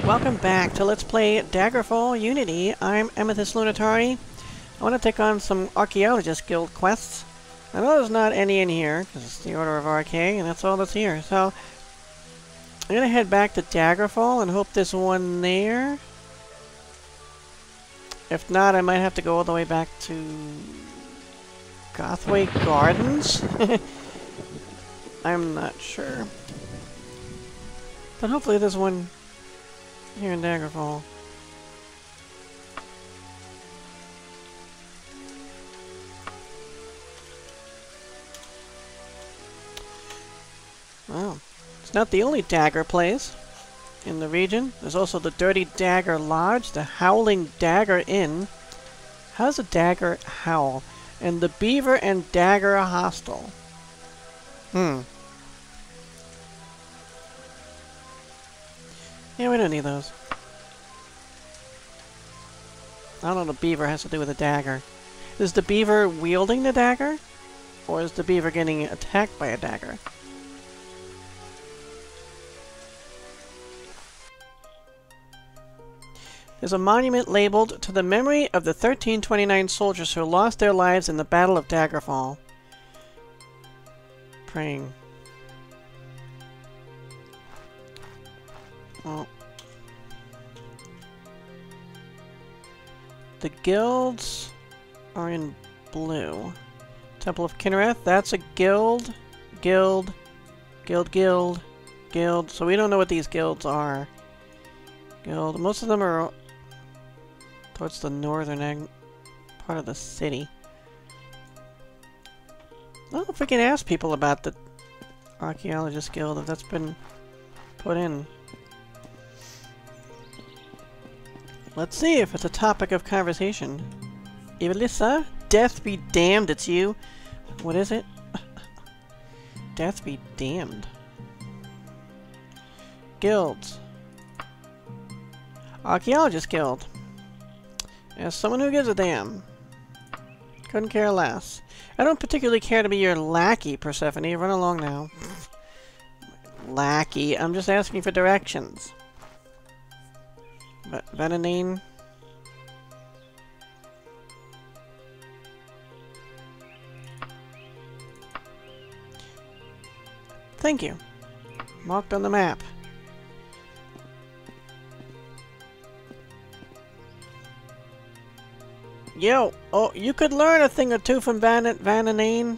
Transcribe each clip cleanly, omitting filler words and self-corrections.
welcome back to Let's Play Daggerfall Unity. I'm Amethyst Lunatari. I want to take on some Archaeologists Guild quests. I know there's not any in here, because it's the Order of RK, and that's all that's here. So, I'm going to head back to Daggerfall and hope there's one there. If not, I might have to go all the way back to Gothway Gardens? I'm not sure. But hopefully there's one here in Daggerfall. Well, it's not the only dagger place in the region. There's also the Dirty Dagger Lodge, the Howling Dagger Inn. How does a dagger howl? And the Beaver and Dagger Hostel. Yeah, we don't need those. I don't know what the beaver has to do with a dagger. Is the beaver wielding the dagger? Or is the beaver getting attacked by a dagger? There's a monument labeled to the memory of the 1329 soldiers who lost their lives in the Battle of Daggerfall. Praying. Well, the guilds are in blue. Temple of Kinnereth, that's a guild. Guild. So we don't know what these guilds are. Guild. Most of them are towards the northern part of the city. I don't know if we can ask people about the Archaeologists Guild, if that's been put in. Let's see if it's a topic of conversation. Evelissa? Death be damned, it's you. What is it? Death be damned. Guilds. Archaeologists Guild. As someone who gives a damn. Couldn't care less. I don't particularly care to be your lackey, Persephone. Run along now. Lackey. I'm just asking for directions. VENNNNNGEANNCE. Thank you. Marked on the map. Yo! Oh, you could learn a thing or two from VENNNNNGEANNCE.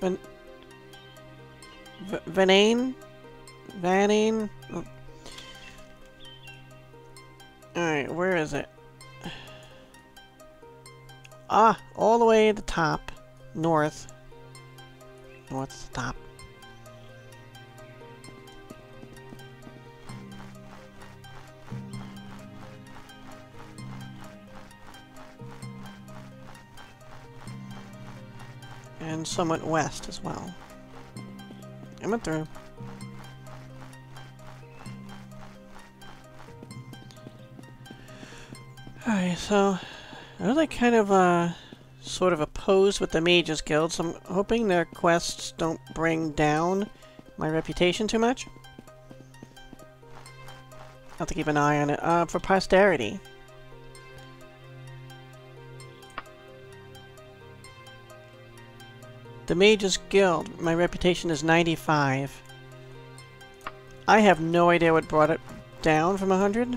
VENNNNNGEANNCE? Oh. Alright, where is it? Ah, all the way at the top. North. North's the top. And somewhat west as well. I went through. Alright, so I was like kind of sort of opposed with the Mages Guild, so I'm hoping their quests don't bring down my reputation too much. I'll have to keep an eye on it. For posterity. The Mages Guild, my reputation is 95. I have no idea what brought it down from 100.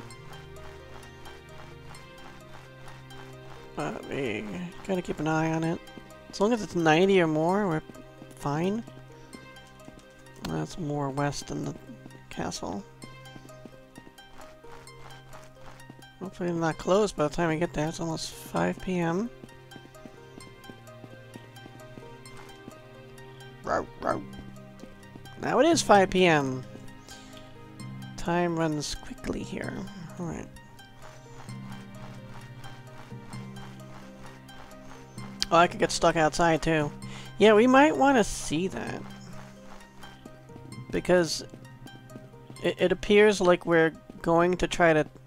We gotta keep an eye on it. As long as it's 90 or more, we're fine. That's more west than the castle. Hopefully it's not closed by the time we get there. It's almost 5 p.m. Now it is 5 p.m. Time runs quickly here. Alright. Oh, I could get stuck outside too. Yeah, we might want to see that. Because it appears like we're going to try to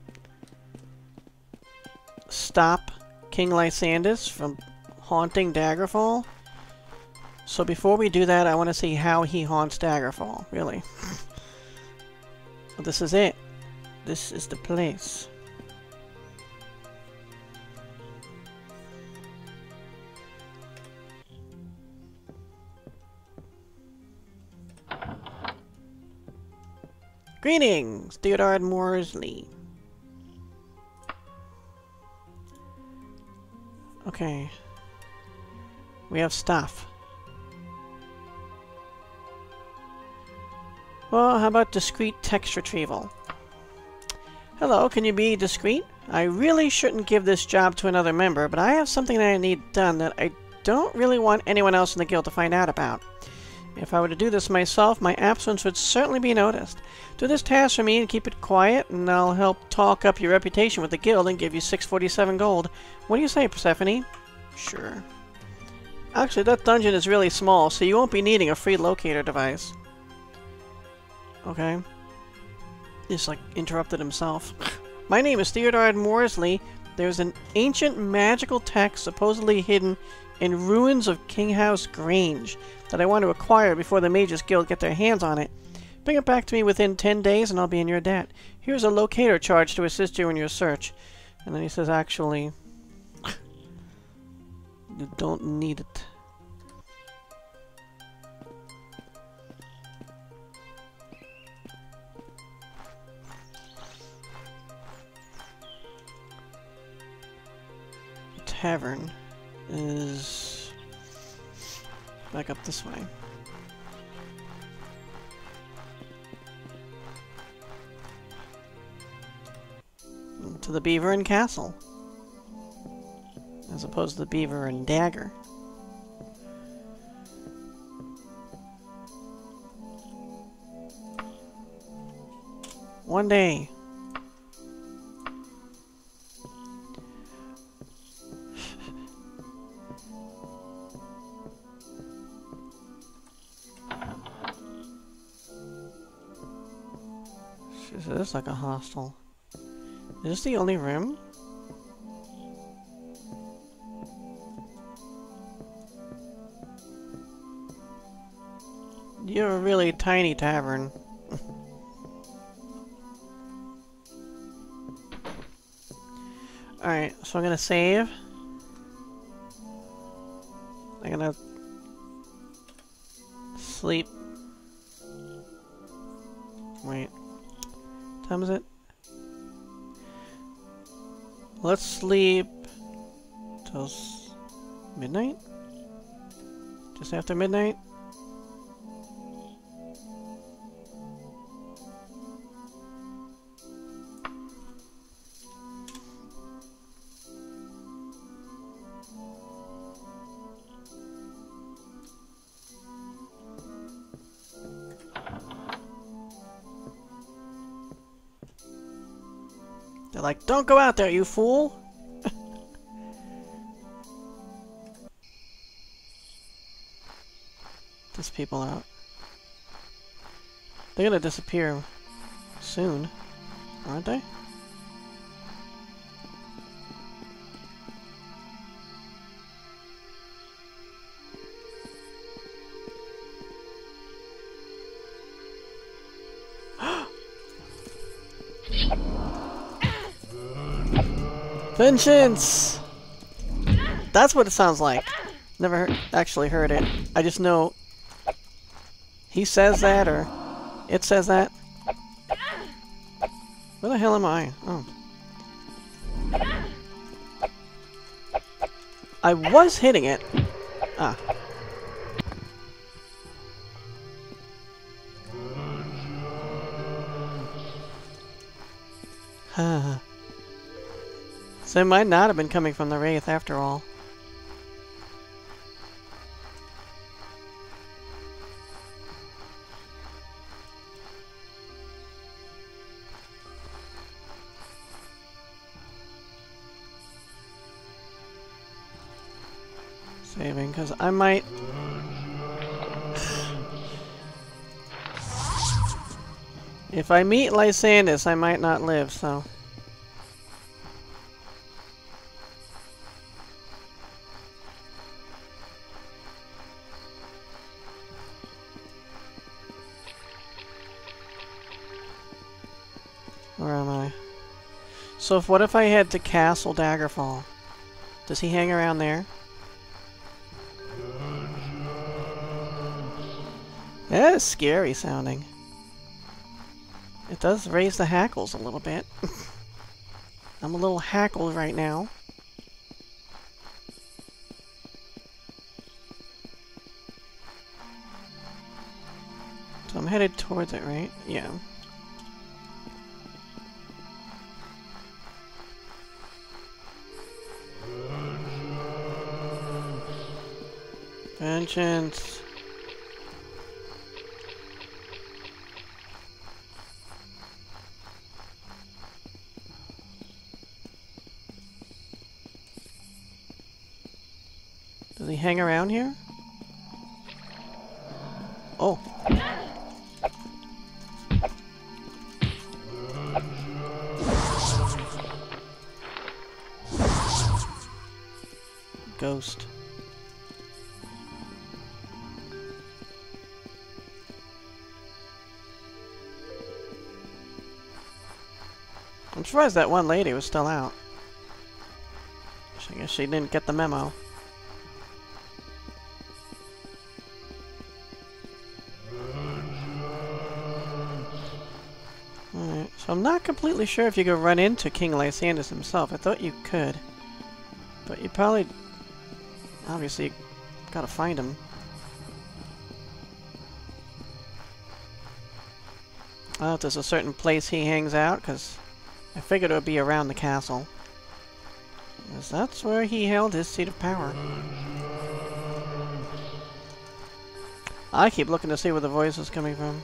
stop King Lysandus from haunting Daggerfall. So before we do that, I want to see how he haunts Daggerfall, really. So this is it. This is the place. Greetings, Theodore Morsley. Okay. We have stuff. Well, how about discreet text retrieval? Hello, can you be discreet? I really shouldn't give this job to another member, but I have something that I need done that I don't really want anyone else in the guild to find out about. If I were to do this myself, my absence would certainly be noticed. Do this task for me and keep it quiet, and I'll help talk up your reputation with the guild and give you 647 gold. What do you say, Persephone? Sure. Actually, that dungeon is really small, so you won't be needing a free locator device. Okay. Just, like, interrupted himself. My name is Theodore Morsley. There's an ancient magical text supposedly hidden in ruins of King House Grange that I want to acquire before the Mages Guild get their hands on it. Bring it back to me within 10 days and I'll be in your debt. Here's a locator charge to assist you in your search. And then he says, actually, you don't need it. The tavern is back up this way. To the Beaver and Castle, as opposed to the Beaver and Dagger. One day. This is like a hostel. Is this the only room? You're a really tiny tavern. Alright, so I'm gonna save. I'm gonna sleep. Wait. What time is it? Let's sleep till midnight? Just after midnight? They're like, don't go out there, you fool! These people out. They're gonna disappear soon, aren't they? Vengeance! That's what it sounds like. Never actually heard it. I just know he says that, or it says that. Where the hell am I? Oh. I was hitting it. Ah. Haha. So it might not have been coming from the Wraith after all. Saving, because I might... If I meet Lysandus, I might not live, so... Where am I? So what if I head to Castle Daggerfall? Does he hang around there? That is scary sounding. It does raise the hackles a little bit. I'm a little hackled right now. So I'm headed towards it, right? Yeah. Vengeance. Does he hang around here? Oh. Ghost. I'm surprised that one lady was still out. I guess she didn't get the memo. Alright, so I'm not completely sure if you could run into King Lysander himself. I thought you could. But you probably... obviously, gotta find him. I don't know if there's a certain place he hangs out, because I figured it would be around the castle. Because that's where he held his seat of power. I keep looking to see where the voice is coming from.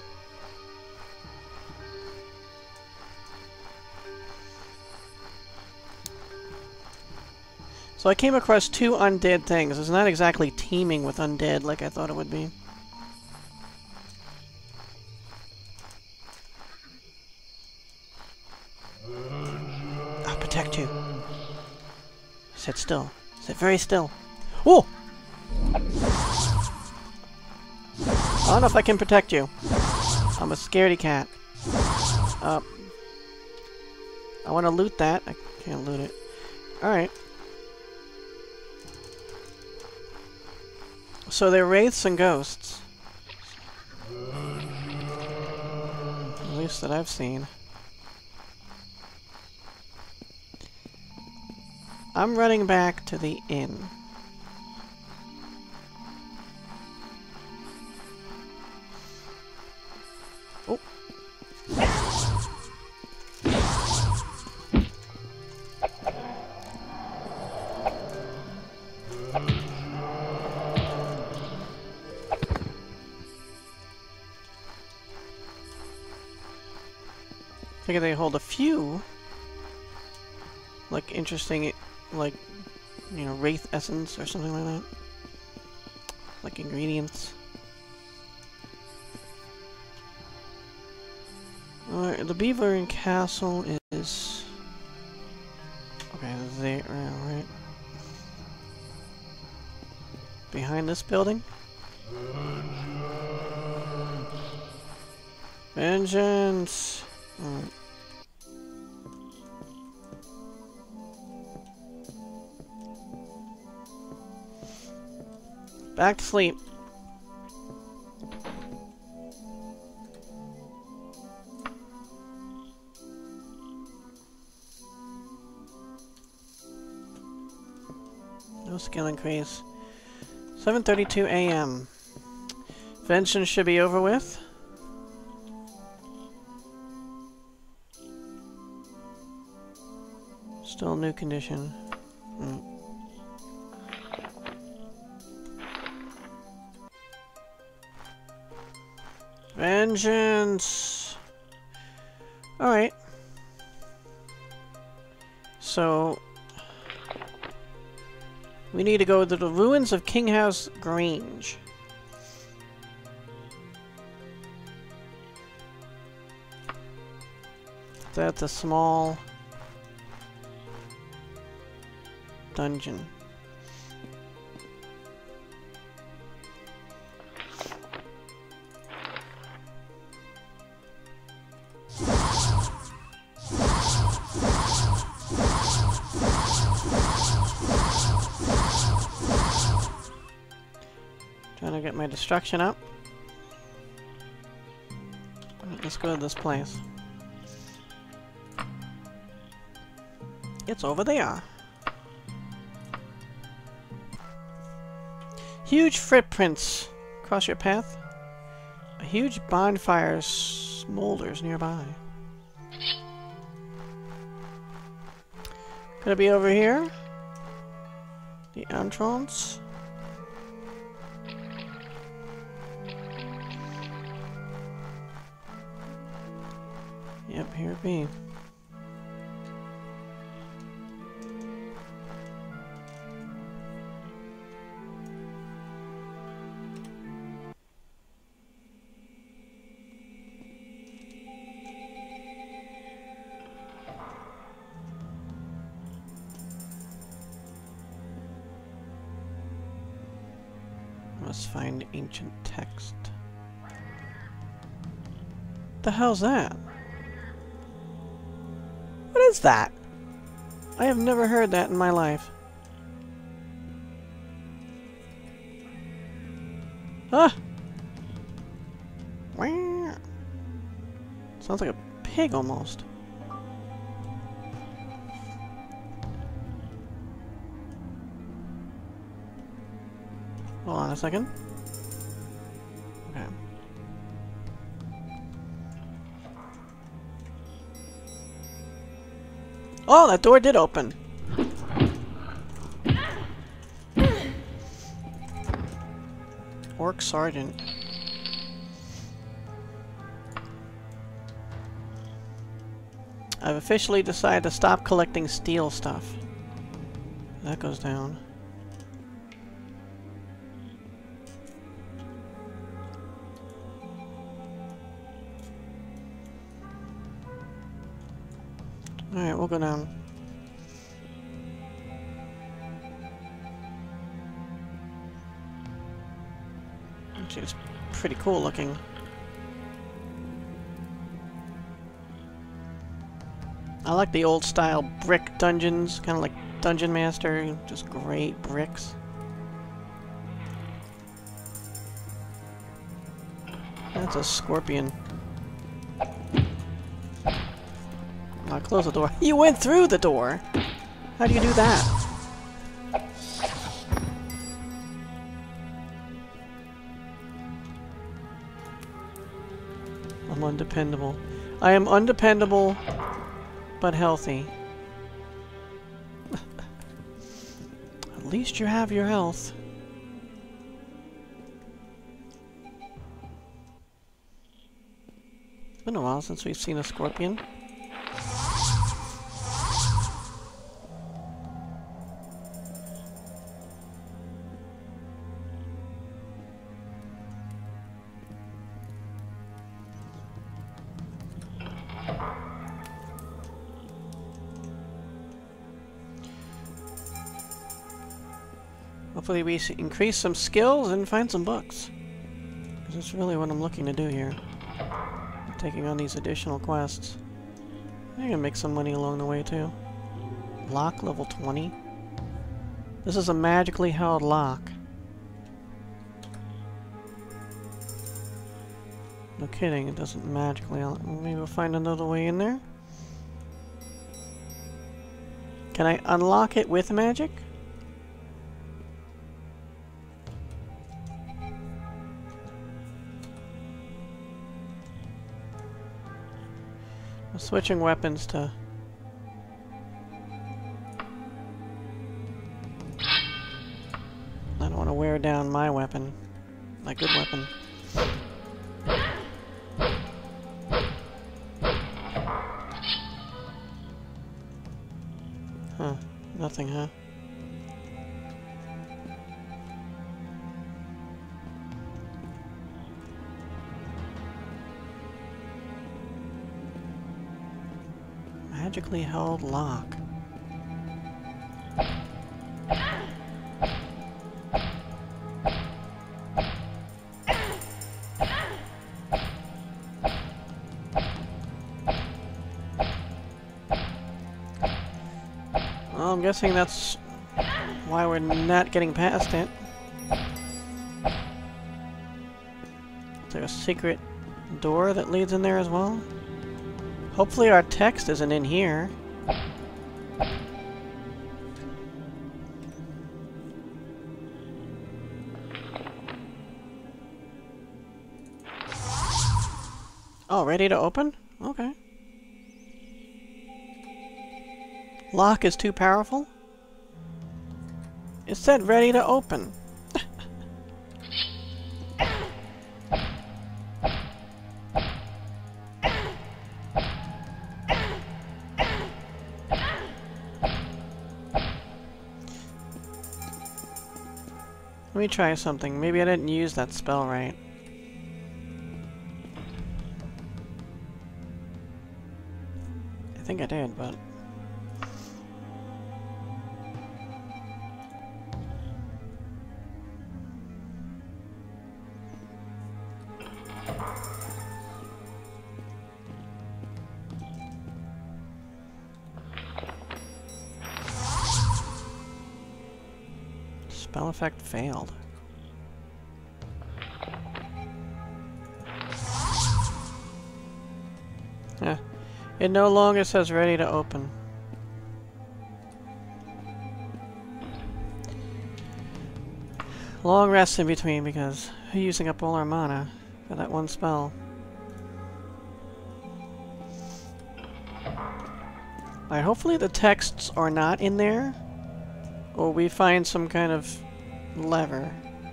So I came across two undead things. It's not exactly teeming with undead like I thought it would be. I'll protect you. Sit still. Sit very still. Oh! I don't know if I can protect you. I'm a scaredy cat. I want to loot that. I can't loot it. Alright. So they're wraiths and ghosts. At least that I've seen. I'm running back to the inn. Oh. I figure they hold a few, like, interesting, like, you know, wraith essence or something like that. Like ingredients. Alright, the Beaver and Castle is... okay, there, right? Behind this building? Vengeance! Alright. Back to sleep. No skill increase. 7:32 a.m. Vengeance should be over with. Still new condition. Vengeance! Alright. So... we need to go to the ruins of King House Grange. That's a small... dungeon. Trying to get my destruction up. Let's go to this place. It's over there. Huge footprints cross your path. A huge bonfire smolders nearby. Could it be over here? The entrance? Yep, here it be. Must find ancient text. The hell's that? What is that? I have never heard that in my life. Ah! Wah! Sounds like a pig almost. Hold on a second. Okay. Oh, that door did open. Orc Sergeant. I've officially decided to stop collecting steel stuff. That goes down. Alright, we'll go down. Actually, it's pretty cool looking. I like the old style brick dungeons, kind of like Dungeon Master, just great bricks. That's a scorpion. Close the door. You went through the door! How do you do that? I'm undependable. I am undependable, but healthy. At least you have your health. It's been a while since we've seen a scorpion. Hopefully we increase some skills and find some books. Because that's really what I'm looking to do here. I'm taking on these additional quests. I can make some money along the way too. Lock level 20. This is a magically held lock. No kidding, it doesn't magically... Maybe we'll find another way in there? Can I unlock it with magic? I'm switching weapons to... I don't want to wear down my weapon. My good weapon. Huh. Nothing, huh? Magically held lock. Well, I'm guessing that's why we're not getting past it. there a secret door that leads in there as well? Hopefully our text isn't in here. Oh, ready to open? Okay. Lock is too powerful? It said ready to open. Let me try something. Maybe I didn't use that spell right. I think I did, but... Spell effect failed. Yeah. It no longer says ready to open. Long rest in between because we're using up all our mana for that one spell. Alright, hopefully the texts are not in there. Or we find some kind of lever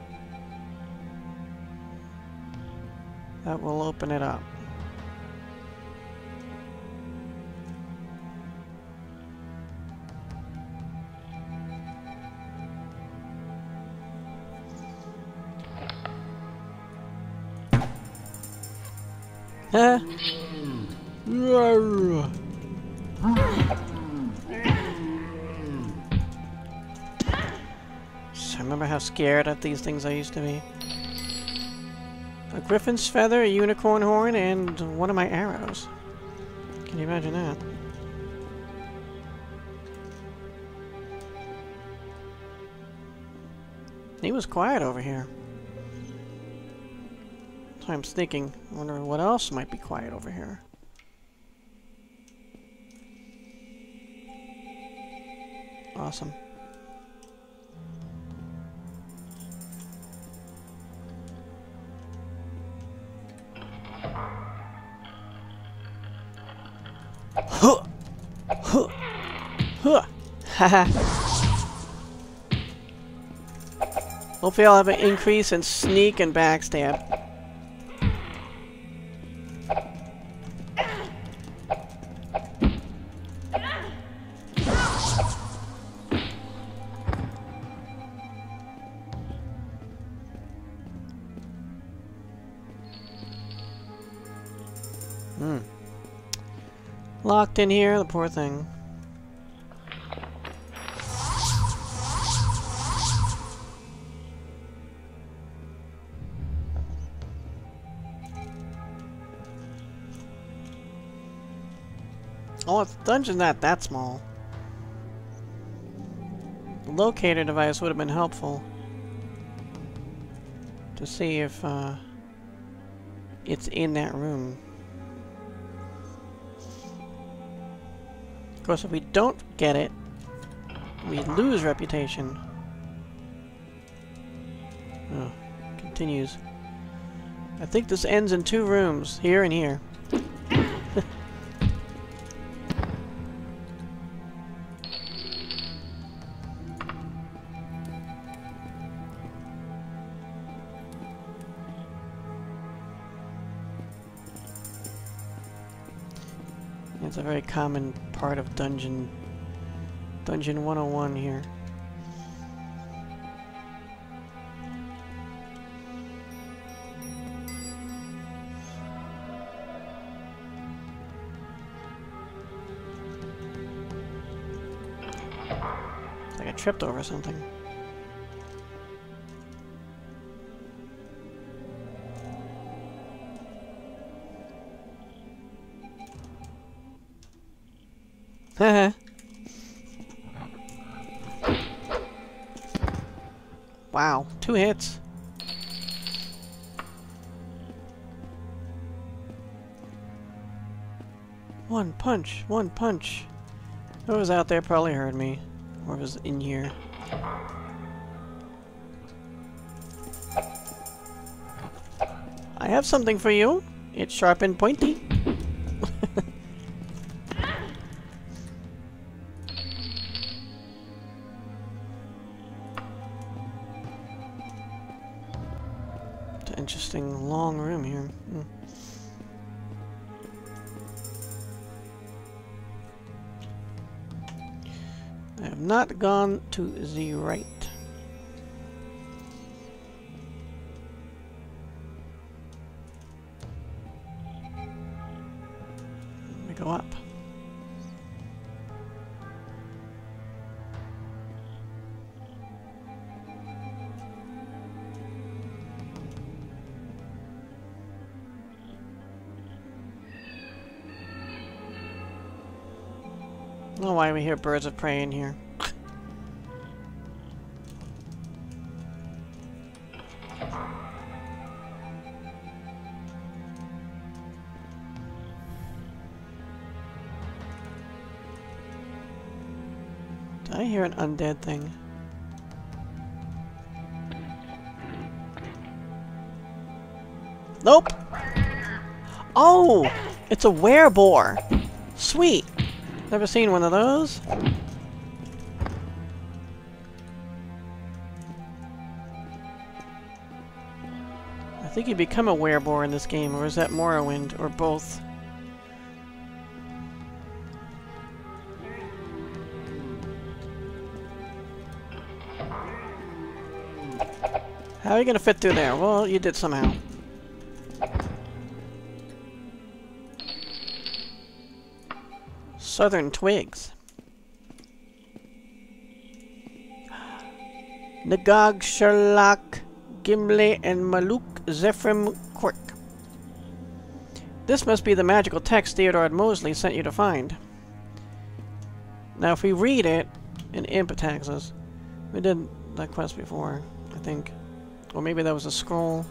that will open it up. Huh? Remember how scared of these things I used to be? A griffin's feather, a unicorn horn, and one of my arrows. Can you imagine that? He was quiet over here. So I'm thinking, I wonder what else might be quiet over here. Awesome. Huh. Huh. Huh. Haha. Hopefully I'll have an increase in sneak and backstab. Locked in here, the poor thing. Oh, it's dungeon not that small. The locator device would have been helpful to see if it's in that room. Of course, if we don't get it, we lose reputation. Oh, continues. I think this ends in 2 rooms, here and here. It's a very common part of Dungeon 101 here. It's like I tripped over something. Wow, 2 hits. One punch, one punch. Whoever's out there probably heard me. Or was in here. I have something for you. It's sharp and pointy. It's an interesting long room here. I have not gone to the right. Let me go up. I don't know why we hear birds of prey in here. Did I hear an undead thing? Nope! Oh! It's a wereboar! Sweet! Never seen one of those. I think you become a wereboar in this game, or is that Morrowind, or both? How are you gonna fit through there? Well, you did somehow. Southern twigs. Nagog, Sherlock, Gimli, and Maluk Zephram Quirk. This must be the magical text Theodore Mosley sent you to find. Now, if we read it, an imp attacks us. We did that quest before, I think. Or maybe that was a scroll.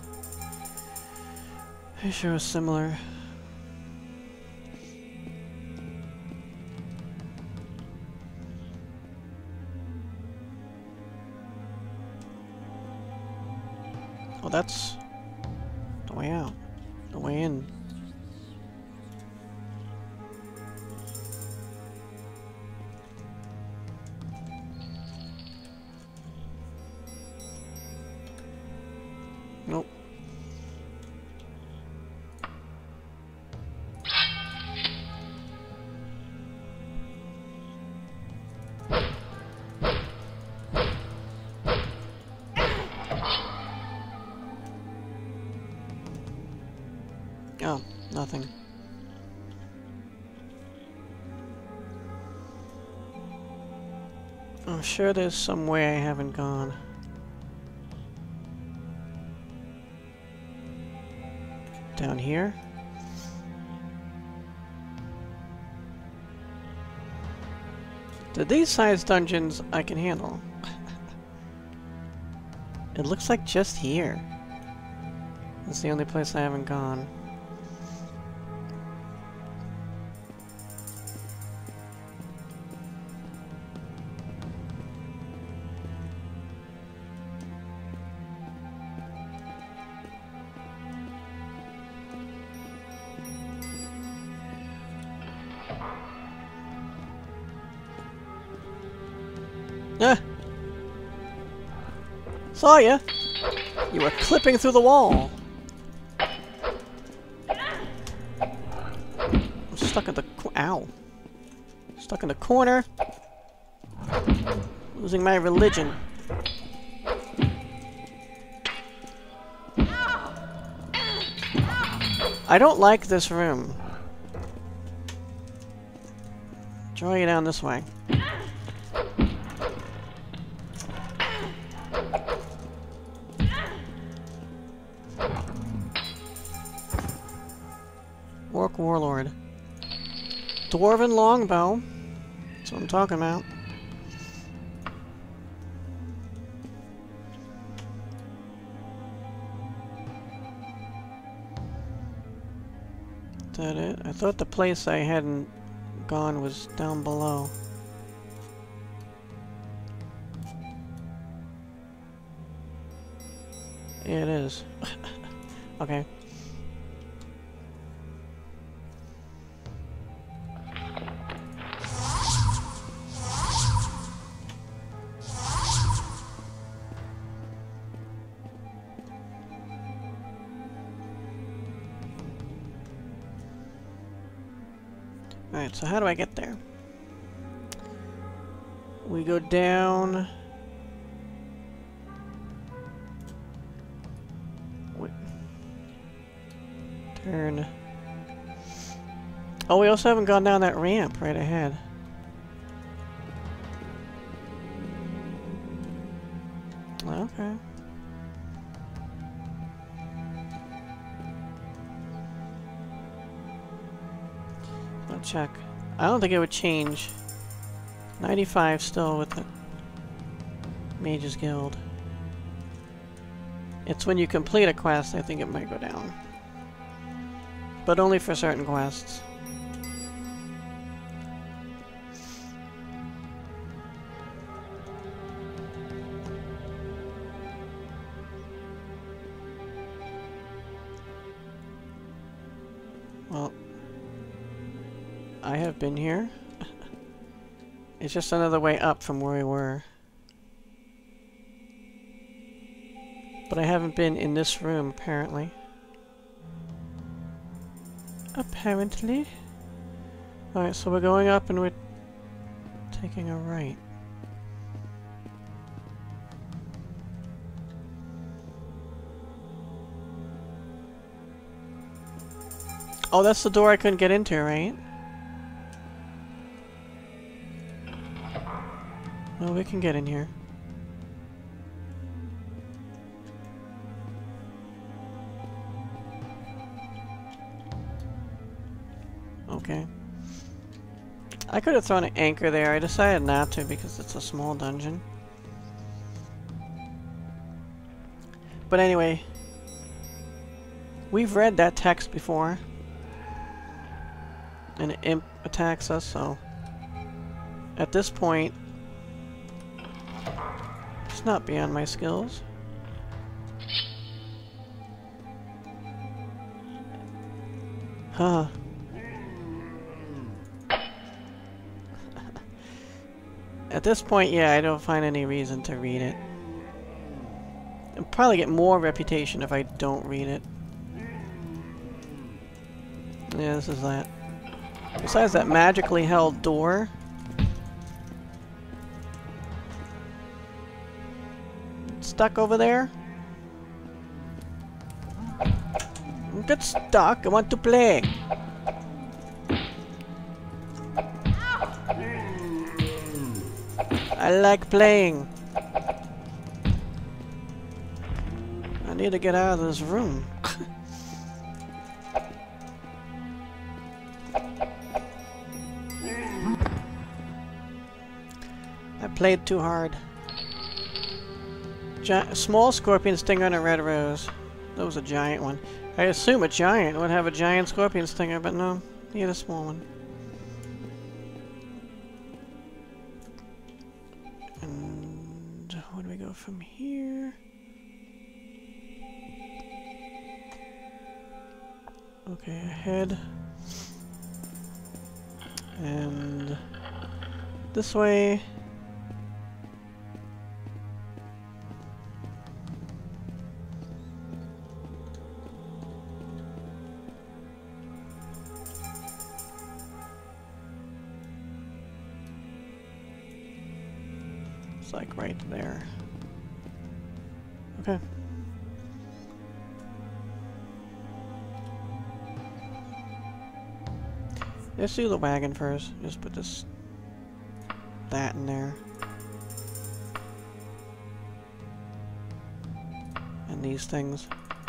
I'm sure it was similar. Oh, that's the way out. The way in. Nope. Oh, nothing. I'm sure there's some way I haven't gone. Down here? These size dungeons I can handle. It looks like just here. That's the only place I haven't gone. Saw ya! You were clipping through the wall! I'm stuck at the ow! Stuck in the corner! Losing my religion. I don't like this room. Draw you down this way. Orc Warlord. Dwarven Longbow. That's what I'm talking about. that it? I thought the place I hadn't gone was down below. Yeah, it is. Okay. Alright, so how do I get there? We go down... Wait. Turn... Oh, we also haven't gone down that ramp right ahead. Okay. Check. I don't think it would change. 95 still with the Mages Guild. It's when you complete a quest, I think it might go down. But only for certain quests. Well, I have been here. It's just another way up from where we were. But I haven't been in this room, apparently. Apparently. Alright, so we're going up and we're taking a right. Oh, that's the door I couldn't get into, right? No, we can get in here. Okay. I could have thrown an anchor there. I decided not to because it's a small dungeon. But anyway, we've read that text before. And an imp attacks us, so... At this point... It's not beyond my skills. Huh. At this point, yeah, I don't find any reason to read it. I'll probably get more reputation if I don't read it. Yeah, this is that. Besides that magically held door. Stuck over there? Don't get stuck, I want to play. I like playing. I need to get out of this room. I played too hard. Small scorpion stinger and a red rose. That was a giant one. I assume a giant would have a giant scorpion stinger, but no, he had a small one. And where do we go from here? Okay, ahead. And this way. It's like right there. Okay. Let's do the wagon first. Just put that in there. And these things.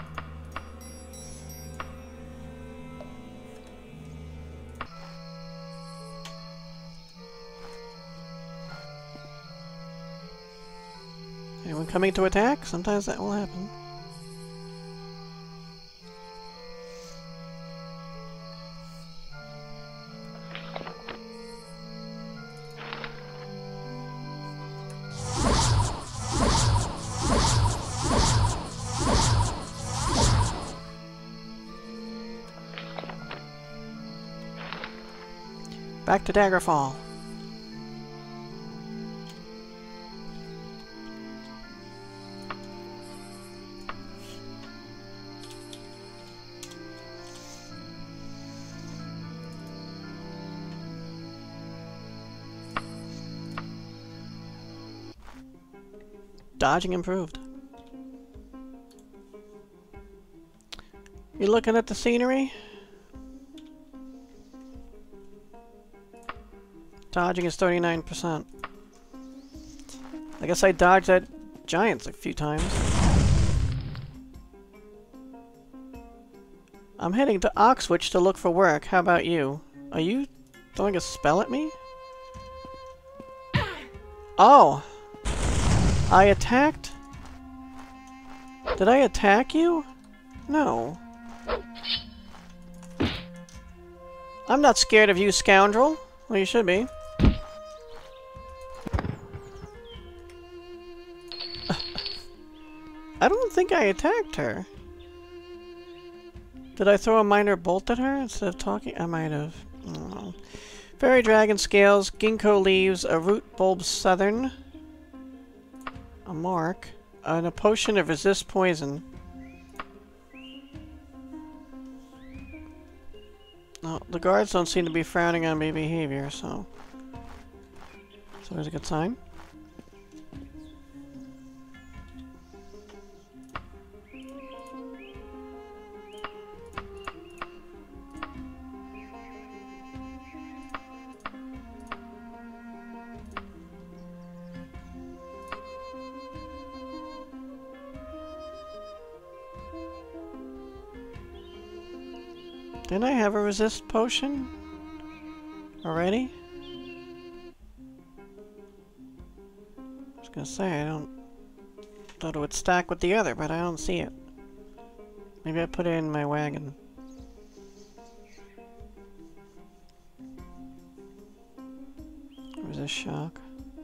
Anyone coming to attack? Sometimes that will happen. Back to Daggerfall. Dodging improved. You looking at the scenery? Dodging is 39%. I guess I dodged that giant a few times. I'm heading to Oxwich to look for work. How about you? Are you throwing a spell at me? Oh! I attacked? Did I attack you? No. I'm not scared of you, scoundrel. Well, you should be. I don't think I attacked her. Did I throw a minor bolt at her instead of talking? I might have. I don't know. Fairy dragon scales, ginkgo leaves, a root bulb southern, a mark, and a potion of resist poison. No, the guards don't seem to be frowning on my behavior, so there's a good sign. Didn't I have a resist potion already? I was gonna say, I thought it would stack with the other, but I don't see it. Maybe I put it in my wagon. Resist shock.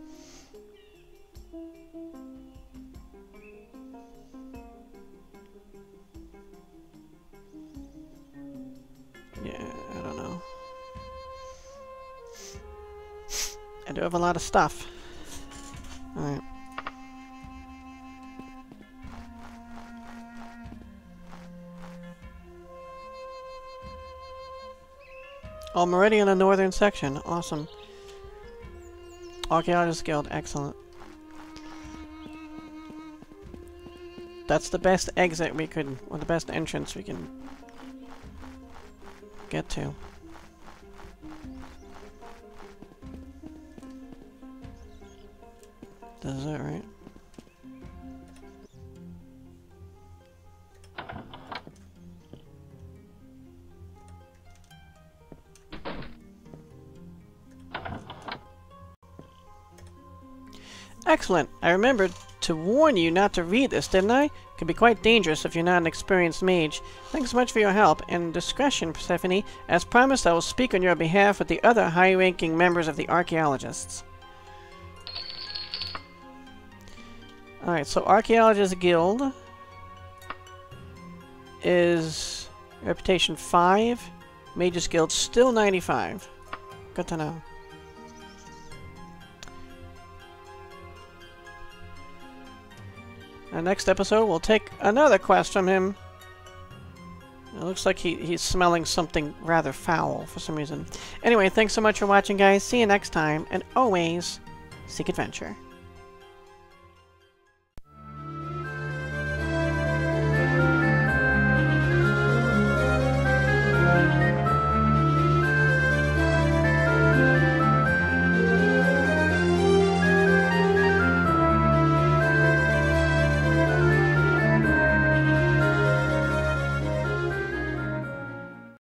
Yeah, I don't know. I do have a lot of stuff. Alright. Oh, I'm already in the northern section. Awesome. Archaeologists Guild. Excellent. That's the best exit we could, or the best entrance we can get to. This is it, right? Excellent! I remembered to warn you not to read this, didn't I? It can be quite dangerous if you're not an experienced mage. Thanks so much for your help and discretion, Persephone. As promised, I will speak on your behalf with the other high-ranking members of the Archaeologists. Alright, so Archaeologists Guild is reputation 5. Mages Guild still 95. Good to know. Next episode, we'll take another quest from him. It looks like he's smelling something rather foul for some reason. Anyway, thanks so much for watching, guys. See you next time, and always seek adventure.